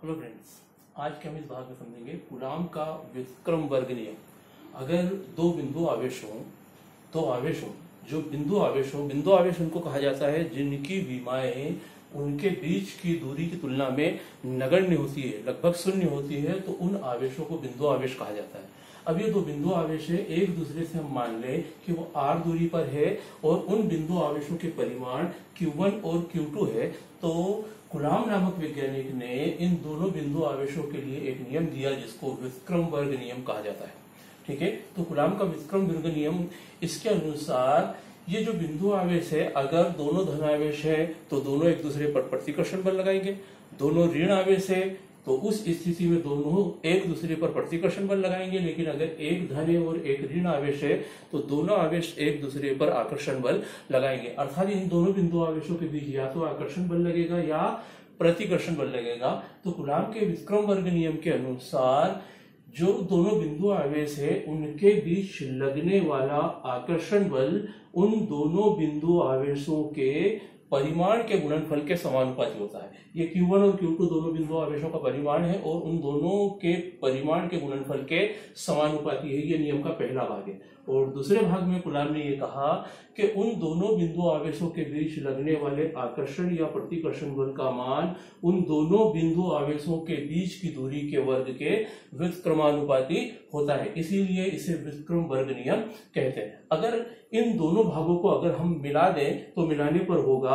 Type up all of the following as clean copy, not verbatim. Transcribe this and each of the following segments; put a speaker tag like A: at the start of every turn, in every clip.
A: Hello friends, आज के हम इस भाग में समझेंगे कूलाम का व्युत्क्रम वर्ग नियम। अगर दो बिंदु आवेश हों, जो बिंदु आवेश उनको कहा जाता है जिनकी विमाएं उनके बीच की दूरी की तुलना में नगण्य होती है, लगभग शून्य होती है, तो उन आवेशों को बिंदु आवेश कहा जाता है। अब ये दो बिंदु आवेश है, एक दूसरे से हम मान लें कि वो r दूरी पर है और उन बिंदु आवेशों के परिमाण Q1 और Q2 है, तो कूलाम नामक वैज्ञानिक ने इन दोनों बिंदु आवेशों के लिए एक नियम दिया जिसको व्युत्क्रम वर्ग नियम कहा जाता है। ठीक है, तो कूलाम का व्युत्क्रम वर्ग नियम, इसके अनुसार ये जो बिंदु आवेश है, अगर दोनों धन आवेश है तो दोनों एक दूसरे पर प्रतिकर्षण बल लगाएंगे, दोनों ऋण आवेश है तो उस स्थिति में दोनों एक दूसरे पर प्रतिकर्षण बल लगाएंगे। लेकिन अगर एक धन है और एक ऋण आवेश है तो दोनों आवेश एक दूसरे पर आकर्षण बल लगाएंगे। अर्थात इन दोनों बिंदु आवेशों के बीच या तो आकर्षण बल लगेगा या प्रतिकर्षण बल लगेगा। तो कूलाम के व्युत्क्रम वर्ग नियम के अनुसार जो दोनों बिंदु आवेश है उनके बीच लगने वाला आकर्षण बल उन दोनों बिंदु आवेशों के परिमाण के गुणनफल के समानुपाती होता है। ये Q1 और Q2 दोनों बिंदु आवेशों का परिमाण है और उन दोनों के परिमाण के गुणनफल के समानुपाती है। ये नियम का पहला भाग है। और दूसरे भाग में कूलाम ने ये कहा कि उन दोनों बिंदु आवेशों के बीच लगने वाले आकर्षण या प्रतिकर्षण बल का मान उन दोनों बिंदु आवेशों के बीच की दूरी के वर्ग के व्युत्क्रमानुपाती होता है, इसीलिए इसे व्युत्क्रम वर्ग नियम कहते हैं। अगर इन दोनों भागों को अगर हम मिला दें तो मिलाने पर होगा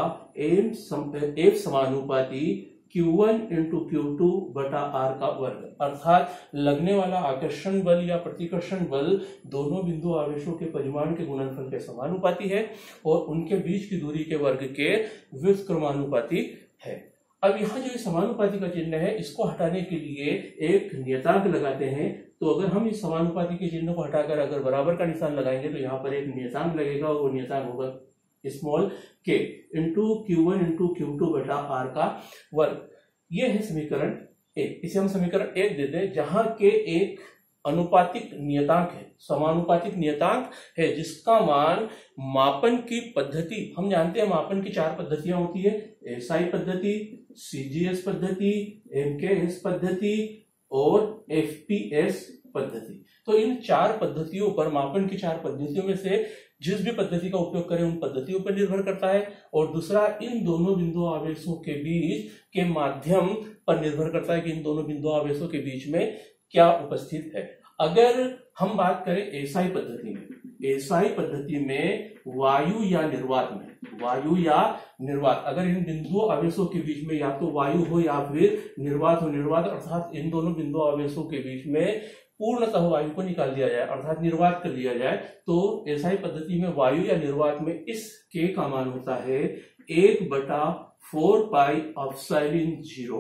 A: F समानुपाती Q1 इंटू Q2 बटा R का वर्ग। अर्थात लगने वाला आकर्षण बल या प्रतिकर्षण बल दोनों बिंदु आवेशों के परिमाण के गुणनफल के समानुपाती है और उनके बीच की दूरी के वर्ग के व्युत्क्रमानुपाती है। अब यहाँ जो समानुपाती का चिन्ह है, इसको हटाने के लिए एक नियतांक लगाते हैं। तो अगर हम इस समानुपाती के चिन्ह को हटाकर अगर बराबर का निशान लगाएंगे तो यहाँ पर एक नियतांक लगेगा और वो नियतांक होगा small k into Q1 into Q2 बटा R का वर्ग। ये है समीकरण 1। इसे हम समीकरण 1 देते हैं, जहां के एक अनुपातिक नियतांक है, समानुपातिक नियतांक है, जिसका मान मापन की पद्धति, हम जानते हैं मापन की 4 पद्धतियां होती है, SI पद्धति, CGS पद्धति, MKS पद्धति और FPS पद्धति। तो इन 4 पद्धतियों पर, मापन की 4 पद्धतियों में से जिस भी पद्धति का उपयोग करें उन पद्धतियों पर निर्भर करता है। और दूसरा, इन दोनों बिंदु आवेशों के बीच के माध्यम पर निर्भर करता है कि इन दोनों बिंदु आवेशों के बीच में क्या उपस्थित है। अगर हम बात करें SI पद्धति में, SI पद्धति में वायु या निर्वात, अगर इन बिंदु आवेशों के बीच में या तो वायु हो या फिर निर्वात हो, अर्थात इन दोनों बिंदु आवेशों के बीच में पूर्णतः वायु को निकाल दिया जाए, अर्थात निर्वात कर दिया जाए, तो SI पद्धति में वायु या निर्वात में इस K का मान होता है 1/4 पाई एप्सिलॉन 0,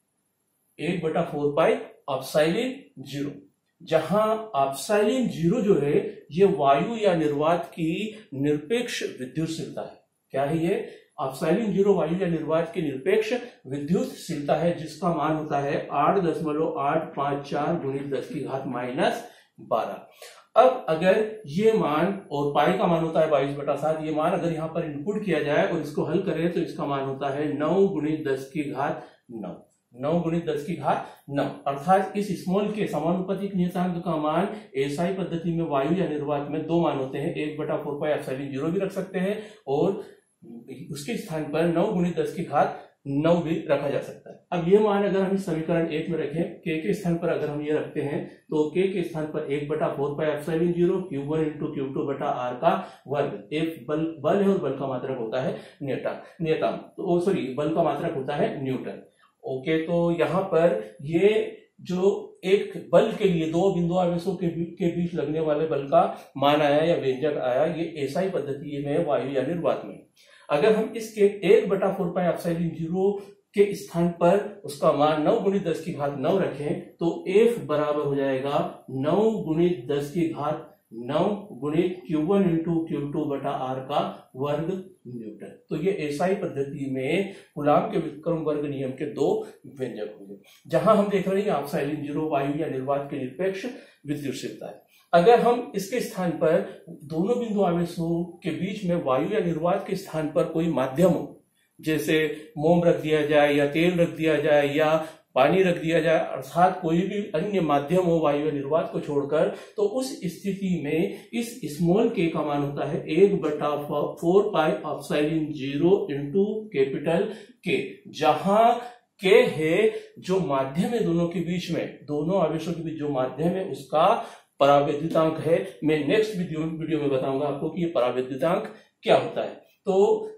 A: 1/4 पाई एप्सिलॉन 0, जहां एप्सिलॉन 0 जो है ये वायु या निर्वात की निरपेक्ष विद्युतशीलता है। क्या है ये? एप्सिलॉन 0 वायु या निर्वात की निरपेक्ष विद्युतशीलता है, जिसका मान होता है 8.854 गुणित 10 की घात -12। अब अगर ये मान, और पाई का मान होता है 22/7, ये मान अगर यहाँ पर इनपुट किया जाए और इसको हल करें तो इसका मान होता है 9 गुणित 10 की घात 9, 9 गुणित 10 की घात 9। अर्थात इस स्मॉल के समानुपातिक नियतांक का मान SI पद्धति में वायु या निर्वात में 2 मान होते हैं, 1/4 पाई एप्सिलॉन 0 भी रख सकते हैं और उसके स्थान पर 9 गुणित 10 की घात 9 भी रखा जा सकता है। अब ये मान अगर हम इस समीकरण 1 में रखें, K के स्थान पर अगर हम ये रखते हैं तो K के स्थान पर 1/4 pi epsilon 0 Q1 into Q2 बटा R का वर्ग। एक बल है और बल का मात्रक होता है नियतांक, तो सॉरी, बल का मात्रक होता है न्यूटन। ओके, तो यहाँ पर ये जो एक बल के लिए दो बिंदु आवेशों के बीच लगने वाले बल का मान आया या व्यंजक आया, ये SI पद्धति में वायु या निर्वात में। अगर हम इसके 1/4 पाई एप्सिलॉन 0 के स्थान पर उसका मान 9 गुणित 10 की घात 9 रखें तो F बराबर हो जाएगा 9 गुणित 10 की घात 9 गुणित Q1 इंटू Q2 बटा R का वर्ग न्यूटन। तो ये SI पद्धति में कूलाम के व्युत्क्रम वर्ग नियम के 2 व्यंजक होंगे, जहां हम देख रहे हैं एप्सिलॉन 0 वायु या निर्वात के निरपेक्ष विद्युतशीलता है। अगर हम इसके स्थान पर दोनों बिंदु आवेशों के बीच में वायु या निर्वात के स्थान पर कोई माध्यम हो, जैसे मोम रख दिया जाए या तेल रख दिया जाए या पानी रख दिया जाए अर्थात कोई भी अन्य माध्यम हो वायु या निर्वात को छोड़कर, तो उस स्थिति में इस स्मॉल के का मान होता है 1/4 पाई एप्सिलॉन 0 इंटू कैपिटल के, जहां के है जो माध्यम है दोनों के बीच में, दोनों आवेशों के बीच जो माध्यम है उसका परावैद्युतांक है। मैं नेक्स्ट वीडियो में बताऊंगा आपको कि ये परावैद्युतांक क्या होता है। तो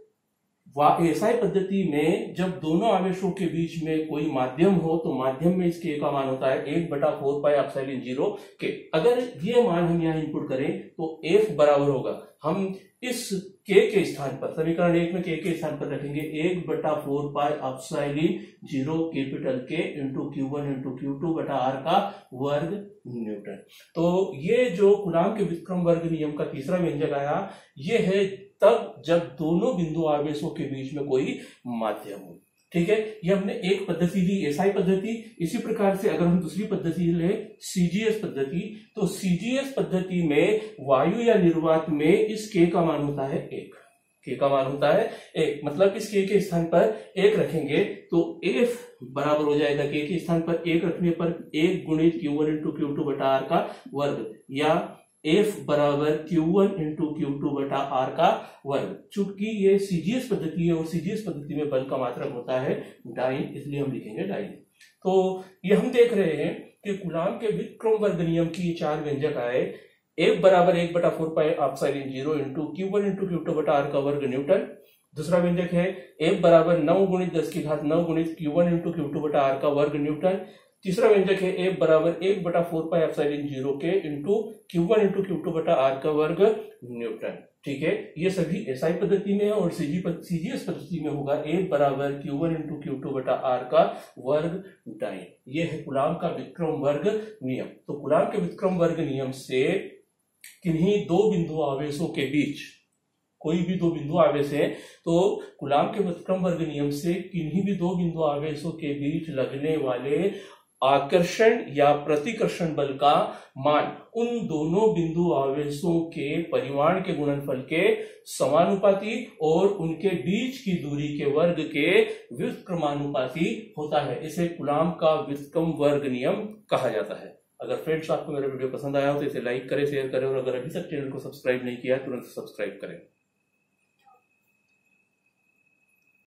A: एसआई पद्धति में जब दोनों आवेशों के बीच में कोई माध्यम हो तो माध्यम में इसके का मान होता है 1/4 पाई एप्सिलॉन 0 के। अगर ये मान हम यहाँ इनपुट करें तो F बराबर होगा, हम इस K के स्थान पर समीकरण 1 में K के स्थान पर रखेंगे 1/4 pi epsilon 0 capital K into Q1 into Q2 बटा R का वर्ग न्यूटन। तो ये जो कूलाम के व्युत्क्रम वर्ग नियम का तीसरा व्यंजक आया, ये है तब जब दोनों बिंदु आवेशों के बीच में कोई माध्यम हो। ठीक है, ये हमने एक पद्धति ली एसआई पद्धति। इसी प्रकार से अगर हम दूसरी पद्धति ले सीजीएस पद्धति, तो सीजीएस पद्धति में वायु या निर्वात में इस के का मान होता है 1, के का मान होता है 1, मतलब इस के स्थान पर 1 रखेंगे तो F बराबर हो जाएगा के स्थान पर 1 रखने पर 1 गुणित Q1 इंटू Q2 बटा R का वर्ग, या F बराबर Q1 इंटू Q2 बटा R का वर्ग। चूंकि ये सीजीएस पद्धति है और सीजीएस पद्धति में बल का मात्रक होता है डाइन, इसलिए हम लिखेंगे डाइन। तो ये हम देख रहे हैं कि कूलाम के व्युत्क्रम वर्ग नियम की ये 4 व्यंजक आए। F बराबर 1/4 pi epsilon 0 into Q1 into Q2 बटा R का वर्ग न्यूटन। दूसरा व्यंजक है F बराबर 9 गुणित 10 की घात 9 गुणित Q1 इंटू Q2 बटा R का वर्ग न्यूटन। तीसरा व्यंजक है F बराबर 1/4 पाई एप्सिलॉन 0 के इंटू Q1 इंटू Q2 बटा R का वर्ग न्यूटन। ठीक है, ये सभी एसआई पद्धति में है और सीजीएस पद्धति में होगा F बराबर Q1 इंटू Q2 बटा R का वर्ग डाइन। ये है कूलाम का व्युत्क्रम वर्ग नियम। तो कूलाम के व्युत्क्रम वर्ग नियम से किन्हीं दो बिंदु आवेशों के बीच, कोई भी दो बिंदु आवेश है तो कूलाम के व्युत्क्रम वर्ग नियम से किन्हीं भी दो बिंदु आवेशों के बीच लगने वाले आकर्षण या प्रतिकर्षण बल का मान उन दोनों बिंदु आवेशों के परिमाण के गुणनफल के समानुपाती और उनके बीच की दूरी के वर्ग के व्युत्क्रमानुपाती होता है। इसे कूलाम का व्युत्क्रम वर्ग नियम कहा जाता है। अगर फ्रेंड्स आपको मेरा वीडियो पसंद आया हो तो इसे लाइक करें, शेयर करें और अगर अभी तक चैनल को सब्सक्राइब नहीं किया तुरंत सब्सक्राइब करें।